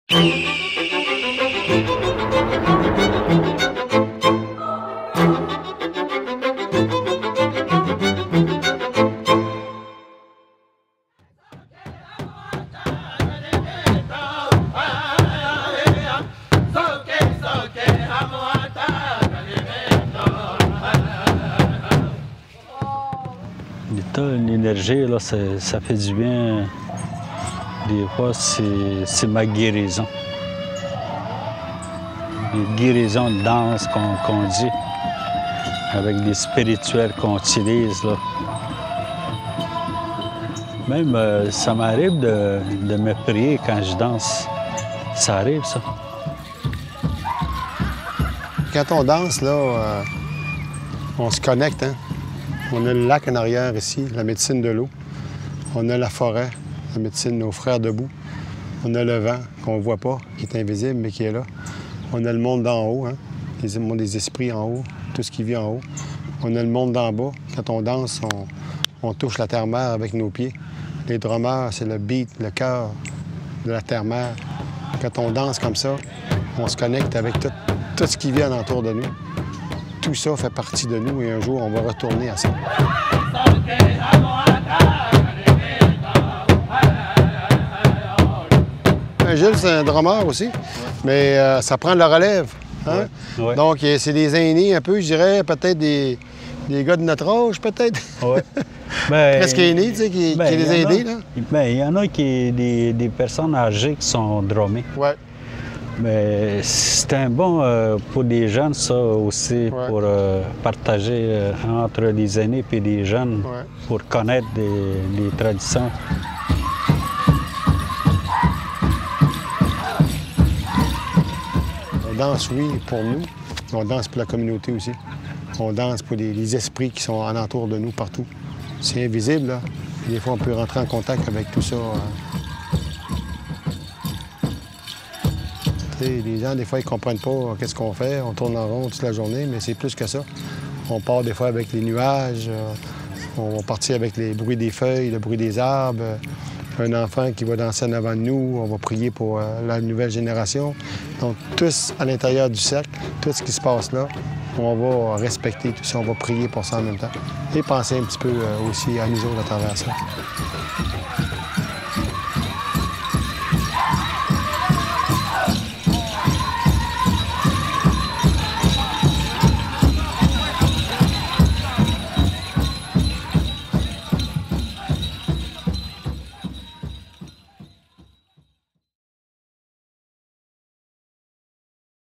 L'énergie, là, ça fait du bien. Des fois, c'est ma guérison. Une guérison de danse qu'on dit, avec des spirituels qu'on utilise, là. Même, ça m'arrive de me prier quand je danse. Ça arrive, ça. Quand on danse, là, on se connecte, hein? On a le lac en arrière ici, la médecine de l'eau. On a la forêt, la médecine de nos frères debout. On a le vent qu'on ne voit pas, qui est invisible, mais qui est là. On a le monde d'en haut, hein? Le monde des esprits en haut, tout ce qui vit en haut. On a le monde d'en bas. Quand on danse, on touche la terre-mère avec nos pieds. Les drummers, c'est le beat, le cœur de la terre-mère. Quand on danse comme ça, on se connecte avec tout ce qui vient alentour de nous. Tout ça fait partie de nous et un jour, on va retourner à ça. Gilles, c'est un drummer aussi, mais ça prend de la relève. Hein? Ouais, ouais. Donc, c'est des aînés un peu, je dirais, peut-être des gars de notre âge, peut-être. Ouais. Ben, presque aînés, tu sais, qui les aident, là. Ben, il y en a des personnes âgées qui sont drummées. Ouais. Mais c'est un bon pour les jeunes, ça aussi, ouais. Pour partager entre les aînés et les jeunes, ouais. Pour connaître les traditions. On danse, oui, pour nous, mais on danse pour la communauté aussi. On danse pour les esprits qui sont alentour de nous partout. C'est invisible, là. Des fois, on peut rentrer en contact avec tout ça. Les gens, des fois, ils ne comprennent pas qu'est-ce qu'on fait. On tourne en rond toute la journée, mais c'est plus que ça. On part des fois avec les nuages, on va partir avec les bruits des feuilles, le bruit des arbres. Un enfant qui va danser en avant de nous, on va prier pour la nouvelle génération. Donc, tous à l'intérieur du cercle, tout ce qui se passe là, on va respecter tout ça, on va prier pour ça en même temps. Et penser un petit peu aussi à nous autres à travers ça.